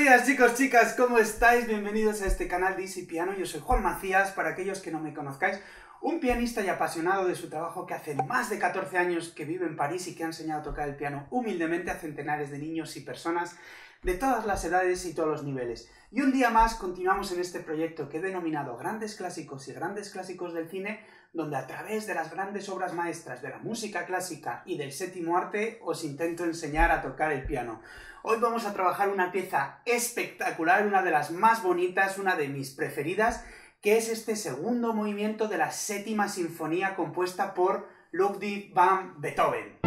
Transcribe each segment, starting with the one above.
días, chicos, chicas, ¿cómo estáis? Bienvenidos a este canal de Easy Piano. Yo soy Juan Macías, para aquellos que no me conozcáis, un pianista y apasionado de su trabajo que hace más de 14 años que vive en París y que ha enseñado a tocar el piano humildemente a centenares de niños y personas de todas las edades y todos los niveles. Y un día más continuamos en este proyecto que he denominado Grandes Clásicos y Grandes Clásicos del Cine, donde a través de las grandes obras maestras de la música clásica y del séptimo arte os intento enseñar a tocar el piano. Hoy vamos a trabajar una pieza espectacular, una de las más bonitas, una de mis preferidas, que es este segundo movimiento de la séptima sinfonía compuesta por Ludwig van Beethoven.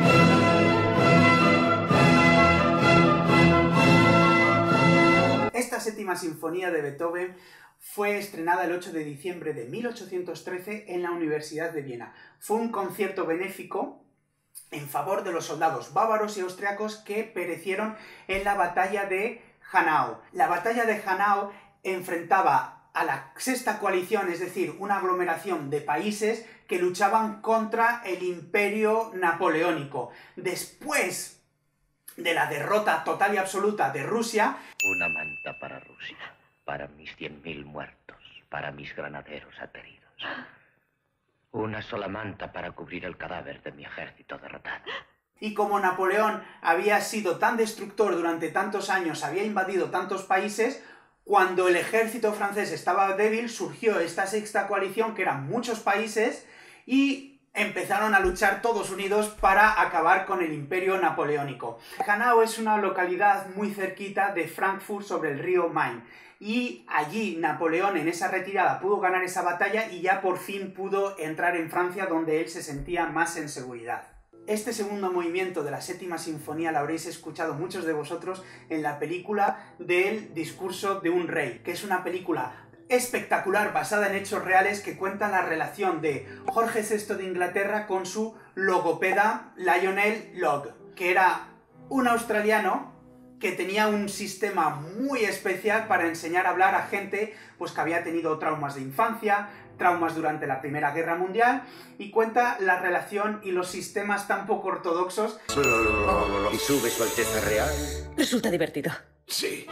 Esta séptima sinfonía de Beethoven fue estrenada el 8 de diciembre de 1813 en la Universidad de Viena. Fue un concierto benéfico en favor de los soldados bávaros y austriacos que perecieron en la batalla de Hanau. La batalla de Hanau enfrentaba a la sexta coalición, es decir, una aglomeración de países que luchaban contra el imperio napoleónico. Después de la derrota total y absoluta de Rusia... Una manta para Rusia, para mis 100.000 muertos, para mis granaderos ateridos. Una sola manta para cubrir el cadáver de mi ejército derrotado. Y como Napoleón había sido tan destructor durante tantos años, había invadido tantos países, cuando el ejército francés estaba débil, surgió esta sexta coalición, que eran muchos países, y empezaron a luchar todos unidos para acabar con el imperio napoleónico. Hanau es una localidad muy cerquita de Frankfurt sobre el río Main. Y allí Napoleón en esa retirada pudo ganar esa batalla y ya por fin pudo entrar en Francia, donde él se sentía más en seguridad. Este segundo movimiento de la séptima sinfonía lo habréis escuchado muchos de vosotros en la película del discurso de un rey, que es una película espectacular basada en hechos reales que cuenta la relación de Jorge VI de Inglaterra con su logopeda Lionel Logg, que era un australiano que tenía un sistema muy especial para enseñar a hablar a gente pues, que había tenido traumas de infancia, traumas durante la Primera Guerra Mundial, y cuenta la relación y los sistemas tan poco ortodoxos. ¿Y sube su Alteza Real? Resulta divertido. Sí.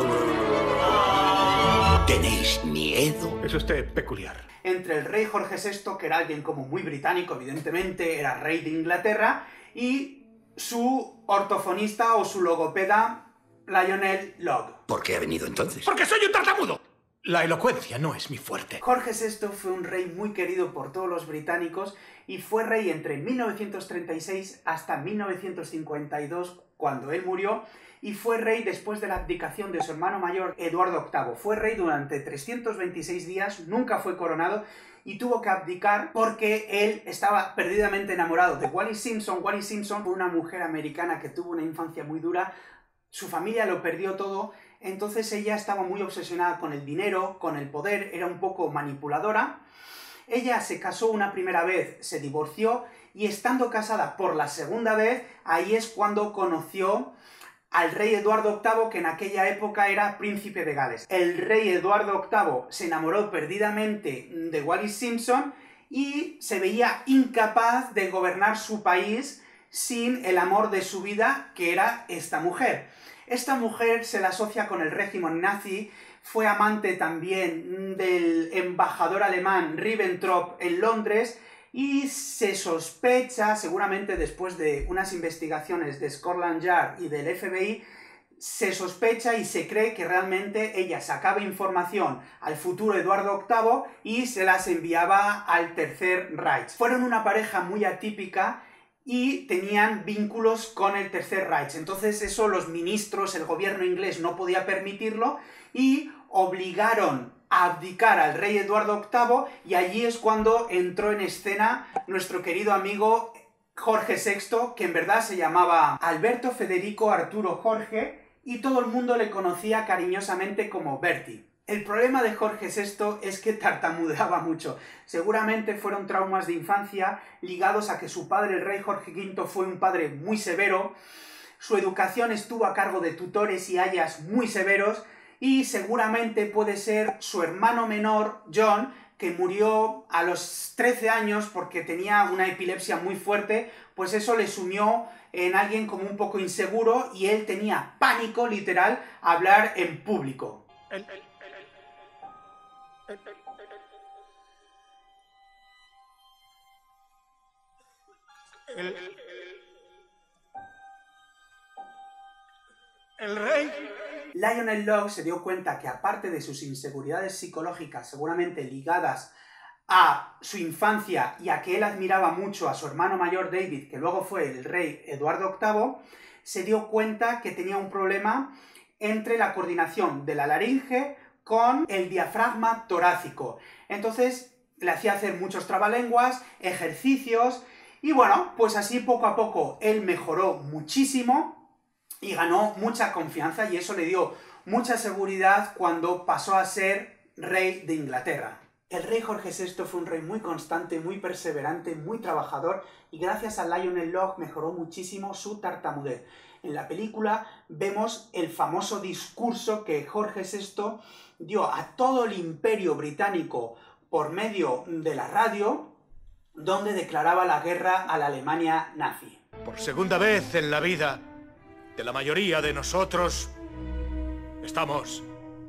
¿Tenéis miedo? Es usted peculiar. Entre el rey Jorge VI, que era alguien como muy británico, evidentemente, era rey de Inglaterra, y su ortofonista o su logopeda Lionel Logg. ¿Por qué ha venido entonces? ¡Porque soy un tartamudo! La elocuencia no es mi fuerte. Jorge VI fue un rey muy querido por todos los británicos y fue rey entre 1936 hasta 1952, cuando él murió, y fue rey después de la abdicación de su hermano mayor, Eduardo VIII. Fue rey durante 326 días, nunca fue coronado, y tuvo que abdicar porque él estaba perdidamente enamorado de Wallis Simpson. Wallis Simpson fue una mujer americana que tuvo una infancia muy dura. Su familia lo perdió todo, entonces ella estaba muy obsesionada con el dinero, con el poder, era un poco manipuladora. Ella se casó una primera vez, se divorció, y estando casada por la segunda vez, ahí es cuando conoció al rey Eduardo VIII, que en aquella época era príncipe de Gales. El rey Eduardo VIII se enamoró perdidamente de Wallis Simpson y se veía incapaz de gobernar su país sin el amor de su vida, que era esta mujer. Esta mujer se la asocia con el régimen nazi, fue amante también del embajador alemán Ribbentrop en Londres, y se sospecha, seguramente después de unas investigaciones de Scotland Yard y del FBI, se sospecha y se cree que realmente ella sacaba información al futuro Eduardo VIII y se las enviaba al Tercer Reich. Fueron una pareja muy atípica y tenían vínculos con el Tercer Reich. Entonces eso los ministros, el gobierno inglés no podía permitirlo y obligaron a abdicar al rey Eduardo VIII, y allí es cuando entró en escena nuestro querido amigo Jorge VI, que en verdad se llamaba Alberto Federico Arturo Jorge, y todo el mundo le conocía cariñosamente como Bertie. El problema de Jorge VI es que tartamudeaba mucho. Seguramente fueron traumas de infancia ligados a que su padre, el rey Jorge V, fue un padre muy severo. Su educación estuvo a cargo de tutores y ayas muy severos, y seguramente puede ser su hermano menor, John, que murió a los 13 años porque tenía una epilepsia muy fuerte, pues eso le sumió en alguien como un poco inseguro y él tenía pánico, literal, a hablar en público. El rey. Lionel Locke se dio cuenta que aparte de sus inseguridades psicológicas seguramente ligadas a su infancia y a que él admiraba mucho a su hermano mayor David, que luego fue el rey Eduardo VIII, se dio cuenta que tenía un problema entre la coordinación de la laringe con el diafragma torácico. Entonces le hacía hacer muchos trabalenguas, ejercicios, y bueno, pues así poco a poco él mejoró muchísimo y ganó mucha confianza y eso le dio mucha seguridad cuando pasó a ser rey de Inglaterra. El rey Jorge VI fue un rey muy constante, muy perseverante, muy trabajador y gracias a Lionel Locke mejoró muchísimo su tartamudez. En la película vemos el famoso discurso que Jorge VI dio a todo el imperio británico por medio de la radio, donde declaraba la guerra a la Alemania nazi. Por segunda vez en la vida de la mayoría de nosotros, estamos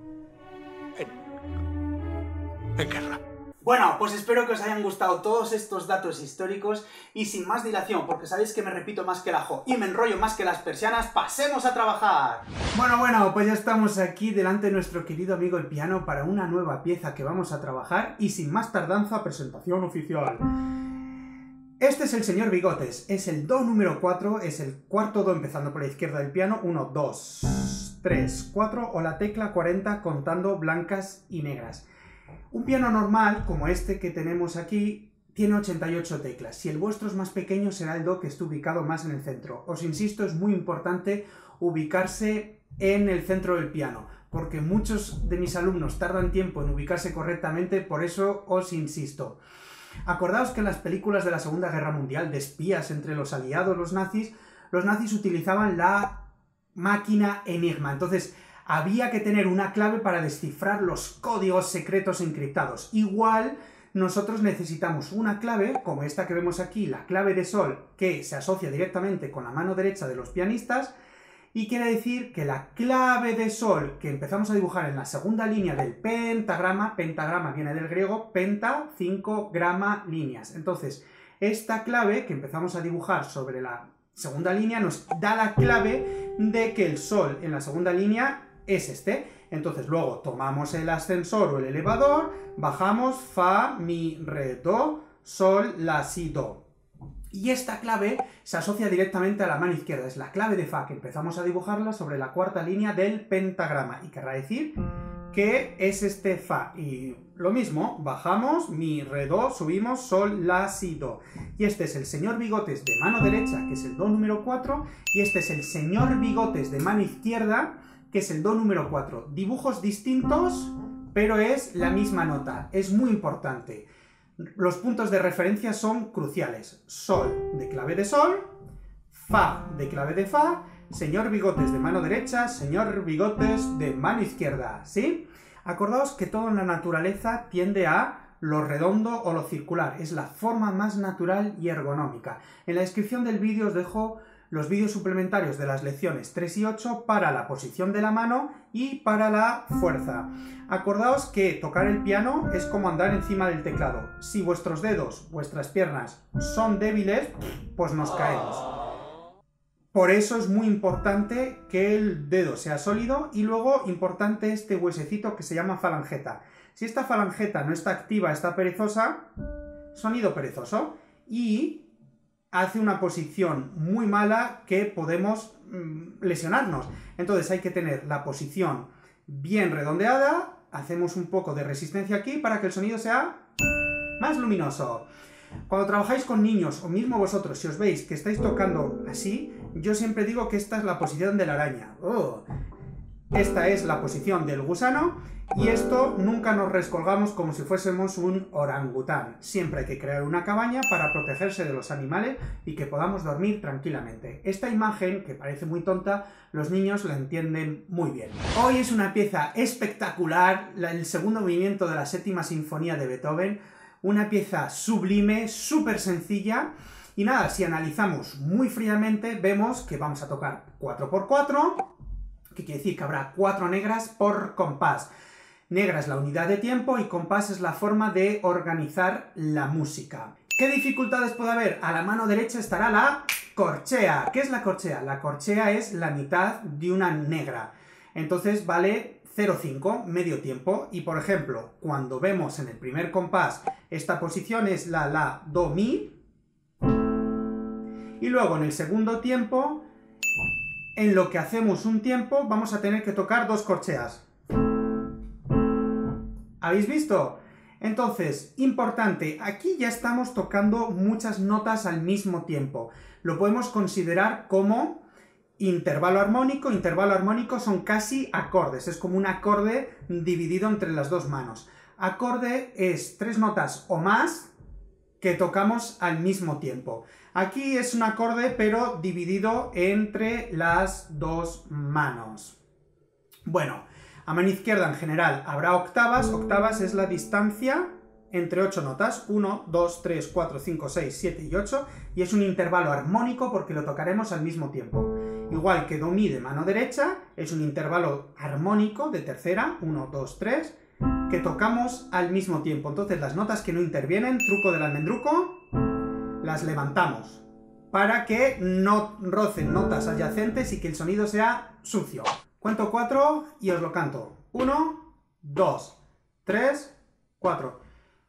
en guerra. Bueno, pues espero que os hayan gustado todos estos datos históricos y sin más dilación, porque sabéis que me repito más que el ajo y me enrollo más que las persianas, ¡pasemos a trabajar! Bueno, pues ya estamos aquí delante de nuestro querido amigo el piano para una nueva pieza que vamos a trabajar y sin más tardanza, presentación oficial. Este es el señor Bigotes, es el do número 4, es el cuarto do empezando por la izquierda del piano, 1, 2, 3, 4 o la tecla 40 contando blancas y negras. Un piano normal, como este que tenemos aquí, tiene 88 teclas. Si el vuestro es más pequeño, será el do que esté ubicado más en el centro. Os insisto, es muy importante ubicarse en el centro del piano, porque muchos de mis alumnos tardan tiempo en ubicarse correctamente, por eso os insisto. Acordaos que en las películas de la Segunda Guerra Mundial, de espías entre los aliados, los nazis utilizaban la máquina Enigma. Entonces, había que tener una clave para descifrar los códigos secretos encriptados. Igual, nosotros necesitamos una clave, como esta que vemos aquí, la clave de sol, que se asocia directamente con la mano derecha de los pianistas, y quiere decir que la clave de sol que empezamos a dibujar en la segunda línea del pentagrama, pentagrama viene del griego, penta, 5 grama, líneas. Entonces, esta clave que empezamos a dibujar sobre la segunda línea nos da la clave de que el sol en la segunda línea es este. Entonces luego tomamos el ascensor o el elevador, bajamos fa, mi, re, do, sol, la, si, do. Y esta clave se asocia directamente a la mano izquierda, es la clave de fa, que empezamos a dibujarla sobre la cuarta línea del pentagrama. Y querrá decir que es este fa. Y lo mismo, bajamos, mi, re, do, subimos, sol, la, si, do. Y este es el señor Bigotes de mano derecha, que es el do número 4, y este es el señor Bigotes de mano izquierda, que es el do número 4. Dibujos distintos, pero es la misma nota. Es muy importante. Los puntos de referencia son cruciales. Sol de clave de sol, fa de clave de fa, señor Bigotes de mano derecha, señor Bigotes de mano izquierda, ¿sí? Acordaos que todo en la naturaleza tiende a lo redondo o lo circular. Es la forma más natural y ergonómica. En la descripción del vídeo os dejo los vídeos suplementarios de las lecciones 3 y 8 para la posición de la mano y para la fuerza. Acordaos que tocar el piano es como andar encima del teclado. Si vuestros dedos, vuestras piernas son débiles, pues nos caemos. Por eso es muy importante que el dedo sea sólido y luego importante este huesecito que se llama falangeta. Si esta falangeta no está activa, está perezosa, sonido perezoso y hace una posición muy mala que podemos lesionarnos. Entonces hay que tener la posición bien redondeada, hacemos un poco de resistencia aquí para que el sonido sea más luminoso. Cuando trabajáis con niños o mismo vosotros, si os veis que estáis tocando así, yo siempre digo que esta es la posición de la araña. esta es la posición del gusano, y esto nunca nos rescolgamos como si fuésemos un orangután. Siempre hay que crear una cabaña para protegerse de los animales y que podamos dormir tranquilamente. Esta imagen, que parece muy tonta, los niños la entienden muy bien. Hoy es una pieza espectacular, el segundo movimiento de la séptima sinfonía de Beethoven, una pieza sublime, súper sencilla. Y nada, si analizamos muy fríamente, vemos que vamos a tocar 4×4, que quiere decir que habrá 4 negras por compás. Negra es la unidad de tiempo y compás es la forma de organizar la música. ¿Qué dificultades puede haber? A la mano derecha estará la corchea. ¿Qué es la corchea? La corchea es la mitad de una negra. Entonces vale 0,5, medio tiempo. Y por ejemplo, cuando vemos en el primer compás, esta posición es la, do, mi. Y luego en el segundo tiempo, en lo que hacemos un tiempo, vamos a tener que tocar 2 corcheas. ¿Habéis visto? Entonces, importante, aquí ya estamos tocando muchas notas al mismo tiempo. Lo podemos considerar como intervalo armónico. Intervalo armónico son casi acordes, es como un acorde dividido entre las dos manos. Acorde es 3 notas o más que tocamos al mismo tiempo. Aquí es un acorde pero dividido entre las dos manos. Bueno, a mano izquierda en general habrá octavas. Octavas es la distancia entre 8 notas. 1, 2, 3, 4, 5, 6, 7 y 8. Y es un intervalo armónico porque lo tocaremos al mismo tiempo. Igual que do, mi de mano derecha, es un intervalo armónico de tercera. 1, 2, 3. Que tocamos al mismo tiempo. Entonces las notas que no intervienen, truco del almendruco, las levantamos para que no rocen notas adyacentes y que el sonido sea sucio. Cuento 4 y os lo canto. 1, 2, 3, 4.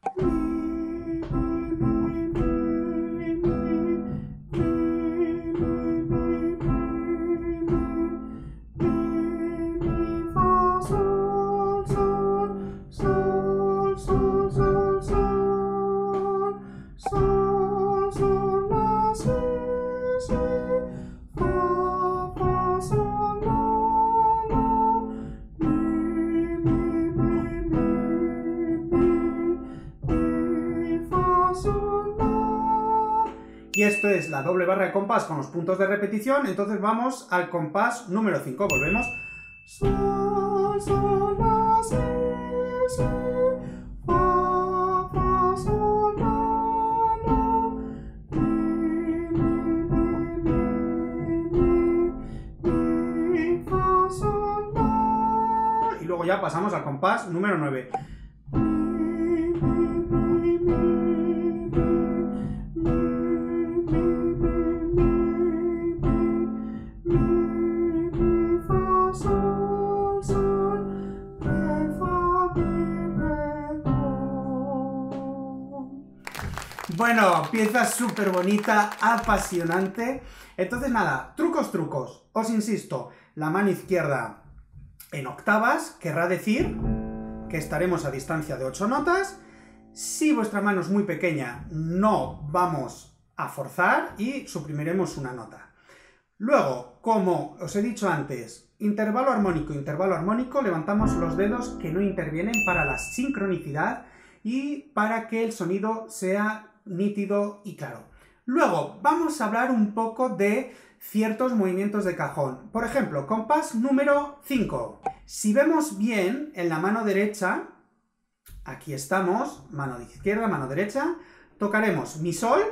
Y esto es la doble barra de compás con los puntos de repetición. Entonces vamos al compás número 5. Volvemos. Sol, sol, la, si, si, fa, fa, sol, la, la, mi, fa, sol, la. Y luego ya pasamos al compás número 9. Bueno, pieza súper bonita, apasionante. Entonces nada, trucos. Os insisto, la mano izquierda en octavas querrá decir que estaremos a distancia de 8 notas. Si vuestra mano es muy pequeña, no vamos a forzar y suprimiremos una nota. Luego, como os he dicho antes, intervalo armónico, levantamos los dedos que no intervienen para la sincronicidad y para que el sonido sea nítido y claro. Luego vamos a hablar un poco de ciertos movimientos de cajón. Por ejemplo, compás número 5. Si vemos bien en la mano derecha, aquí estamos, mano izquierda, mano derecha, tocaremos mi sol,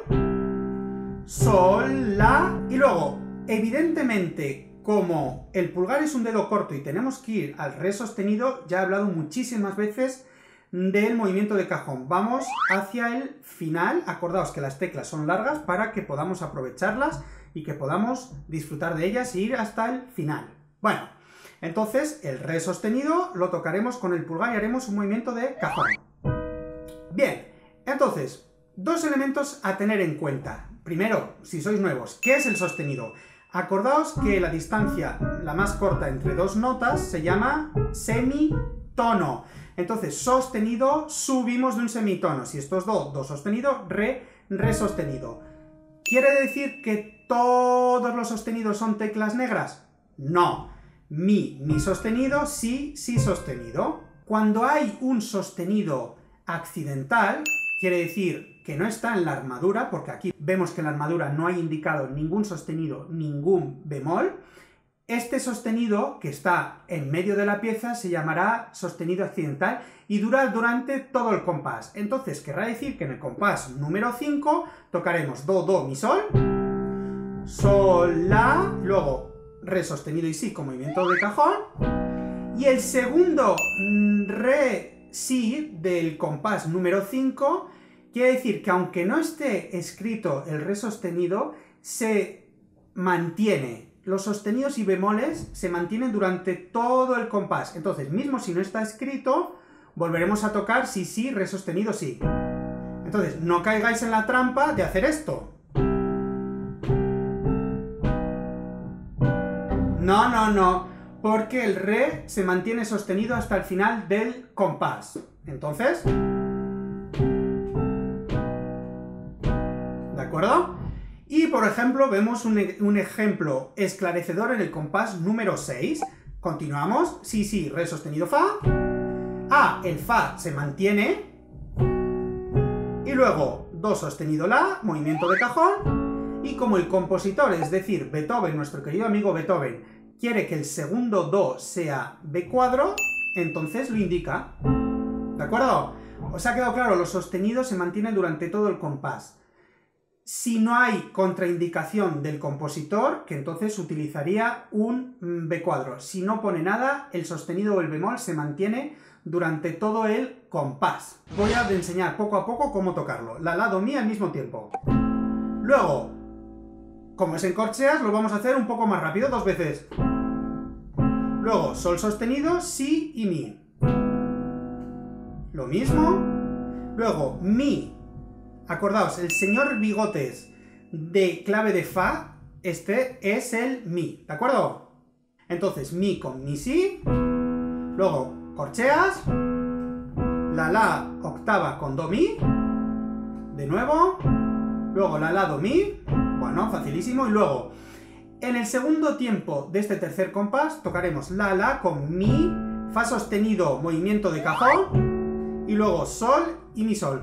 sol, la, y luego, evidentemente, como el pulgar es un dedo corto y tenemos que ir al re sostenido, ya he hablado muchísimas veces del movimiento de cajón. Vamos hacia el final. Acordaos que las teclas son largas para que podamos aprovecharlas y que podamos disfrutar de ellas e ir hasta el final. Bueno, entonces el re sostenido lo tocaremos con el pulgar y haremos un movimiento de cajón. Bien, entonces, 2 elementos a tener en cuenta. Primero, si sois nuevos, ¿qué es el sostenido? Acordaos que la distancia, la más corta entre 2 notas, se llama semitono. Entonces, sostenido, subimos de un semitono. Si esto es do sostenido, re sostenido. ¿Quiere decir que todos los sostenidos son teclas negras? No. mi, mi sostenido, si, si sostenido. Cuando hay un sostenido accidental, quiere decir que no está en la armadura, porque aquí vemos que en la armadura no hay indicado ningún sostenido, ningún bemol. Este sostenido, que está en medio de la pieza, se llamará sostenido accidental y dura durante todo el compás. Entonces, querrá decir que en el compás número 5 tocaremos do, do, mi, sol, sol, la, luego re sostenido y si con movimiento de cajón, y el segundo re, si del compás número 5 quiere decir que aunque no esté escrito el re sostenido, se mantiene. Los sostenidos y bemoles se mantienen durante todo el compás. Entonces, mismo si no está escrito, volveremos a tocar si, si, re sostenido, si. Entonces, no caigáis en la trampa de hacer esto. No, no, no, porque el re se mantiene sostenido hasta el final del compás. Entonces, ¿de acuerdo? Y, por ejemplo, vemos un ejemplo esclarecedor en el compás número 6. Continuamos. Si, si, re sostenido, fa. El fa se mantiene. Y luego, do sostenido, la, movimiento de cajón. Y como el compositor, es decir, Beethoven, nuestro querido amigo Beethoven, quiere que el segundo do sea B cuadro, entonces lo indica. ¿De acuerdo? ¿Os ha quedado claro? Los sostenidos se mantienen durante todo el compás. Si no hay contraindicación del compositor, que entonces utilizaría un B cuadro. Si no pone nada, el sostenido o el bemol se mantiene durante todo el compás. Voy a enseñar poco a poco cómo tocarlo. La, la, do, mi al mismo tiempo. Luego, como es en corcheas, lo vamos a hacer un poco más rápido, 2 veces. Luego, sol sostenido, si y mi. Lo mismo. Luego, mi. Acordaos, el señor Bigotes de clave de fa, este es el mi, ¿de acuerdo? Entonces, mi con mi, si. Luego, corcheas. La, octava con do, mi. De nuevo. Luego, la, do, mi. Bueno, facilísimo. Y luego, en el segundo tiempo de este tercer compás, tocaremos la con mi, fa sostenido, movimiento de cajón. Y luego, sol y mi, sol.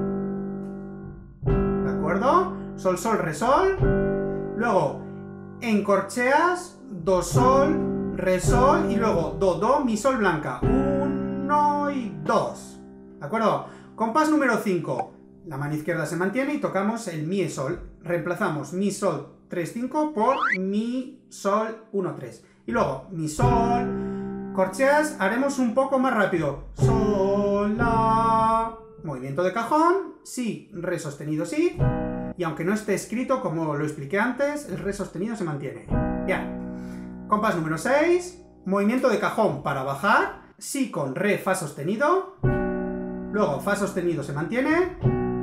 ¿De acuerdo? Sol, sol, re, sol. Luego, en corcheas, do, sol, re, sol. Y luego, do, do, mi, sol, blanca. 1 y 2. ¿De acuerdo? Compás número 5. La mano izquierda se mantiene y tocamos el mi, sol. Reemplazamos mi, sol, 3, 5 por mi, sol, 1, 3. Y luego, mi, sol. Corcheas, haremos un poco más rápido. Sol, la. Movimiento de cajón, si, re sostenido, si, y aunque no esté escrito, como lo expliqué antes, el re sostenido se mantiene. Bien. Compás número 6, movimiento de cajón para bajar, si con re, fa sostenido, luego fa sostenido se mantiene,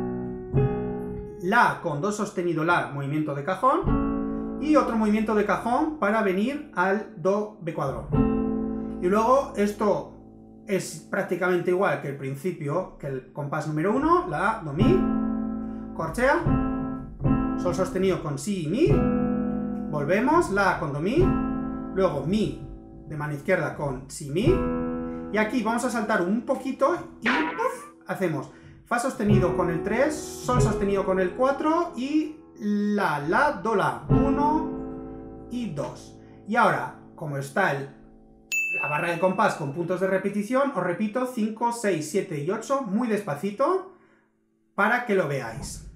la con do sostenido, la, movimiento de cajón, y otro movimiento de cajón para venir al do, B cuadro. Y luego esto es prácticamente igual que el principio, que el compás número 1, la, do, mi, corchea, sol sostenido con si y mi, volvemos, la con do, mi, luego mi de mano izquierda con si, mi, y aquí vamos a saltar un poquito y hacemos fa sostenido con el 3, sol sostenido con el 4 y la, do, la, 1 y 2. Y ahora, como está la barra de compás con puntos de repetición, os repito 5, 6, 7 y 8 muy despacito para que lo veáis.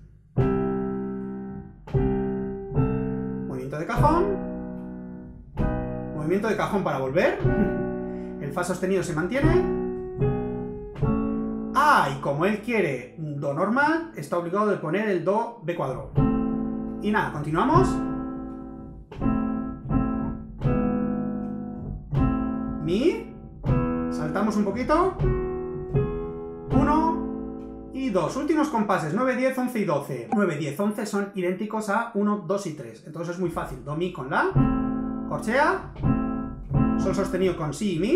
Movimiento de cajón. Movimiento de cajón para volver. El fa sostenido se mantiene. Y como él quiere un do normal, está obligado de poner el do B cuadro. Y nada, continuamos. Mi, saltamos un poquito, 1 y 2, últimos compases, 9, 10, 11 y 12. 9, 10, 11 son idénticos a 1, 2 y 3, entonces es muy fácil. Do, mi con la, corchea, sol sostenido con si y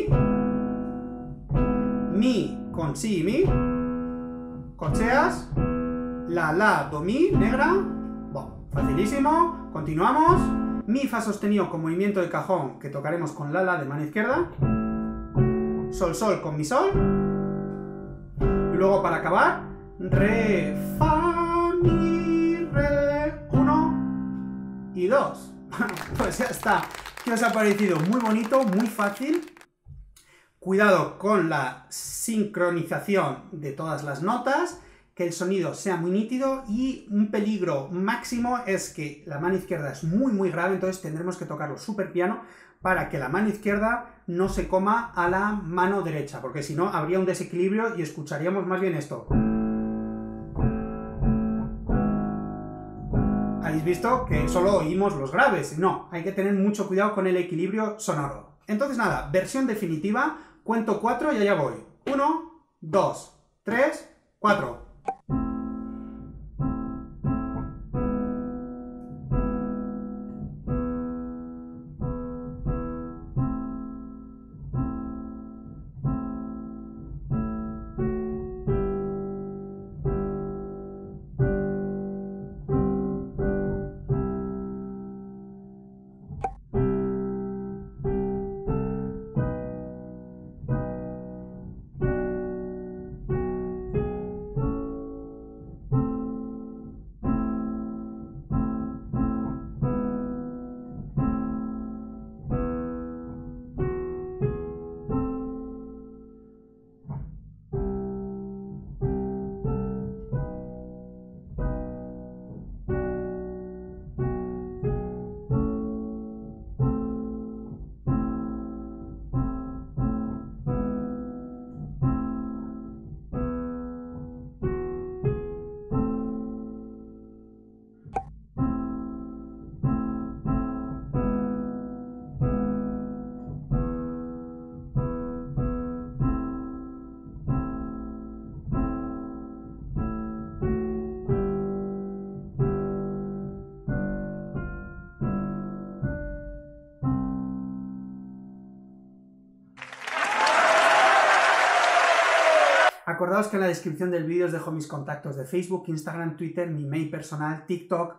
mi con si y mi, corcheas, la, do, mi, negra, bueno, facilísimo, continuamos, mi, fa sostenido con movimiento de cajón que tocaremos con la de mano izquierda, sol, sol con mi sol, y luego para acabar, re, fa, mi, re, 1 y 2. Pues ya está. ¿Qué os ha parecido? Muy bonito, muy fácil. Cuidado con la sincronización de todas las notas, que el sonido sea muy nítido, y un peligro máximo es que la mano izquierda es muy grave, entonces tendremos que tocarlo súper piano para que la mano izquierda no se coma a la mano derecha, porque si no habría un desequilibrio y escucharíamos más bien esto. ¿Habéis visto que solo oímos los graves? No, hay que tener mucho cuidado con el equilibrio sonoro. Entonces nada, versión definitiva, cuento 4 y allá voy. 1, 2, 3, 4. Acordaos que en la descripción del vídeo os dejo mis contactos de Facebook, Instagram, Twitter, mi mail personal, TikTok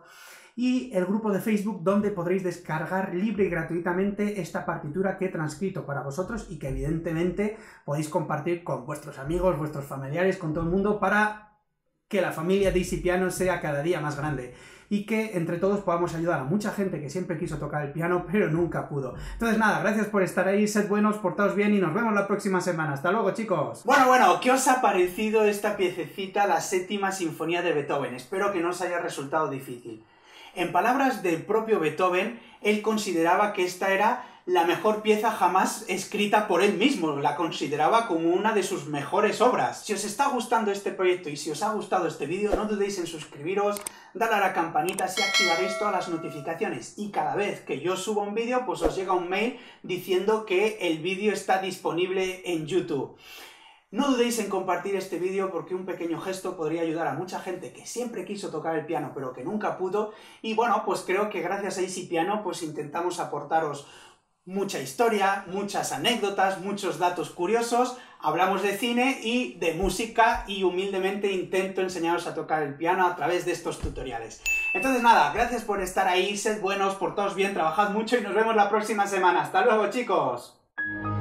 y el grupo de Facebook donde podréis descargar libre y gratuitamente esta partitura que he transcrito para vosotros y que evidentemente podéis compartir con vuestros amigos, vuestros familiares, con todo el mundo para que la familia de Easy Piano sea cada día más grande y que entre todos podamos ayudar a mucha gente que siempre quiso tocar el piano pero nunca pudo. Entonces nada, gracias por estar ahí, sed buenos, portaos bien y nos vemos la próxima semana. ¡Hasta luego, chicos! Bueno, ¿qué os ha parecido esta piececita, la séptima sinfonía de Beethoven? Espero que no os haya resultado difícil. En palabras del propio Beethoven, él consideraba que esta era la mejor pieza jamás escrita por él mismo, la consideraba como una de sus mejores obras. Si os está gustando este proyecto y si os ha gustado este vídeo, no dudéis en suscribiros, darle a la campanita, así activaréis todas las notificaciones y cada vez que yo suba un vídeo, pues os llega un mail diciendo que el vídeo está disponible en YouTube. No dudéis en compartir este vídeo porque un pequeño gesto podría ayudar a mucha gente que siempre quiso tocar el piano pero que nunca pudo, y bueno, pues creo que gracias a Easy Piano pues intentamos aportaros mucha historia, muchas anécdotas, muchos datos curiosos, hablamos de cine y de música y humildemente intento enseñaros a tocar el piano a través de estos tutoriales. Entonces nada, gracias por estar ahí, sed buenos, portaos bien, trabajad mucho y nos vemos la próxima semana. ¡Hasta luego, chicos!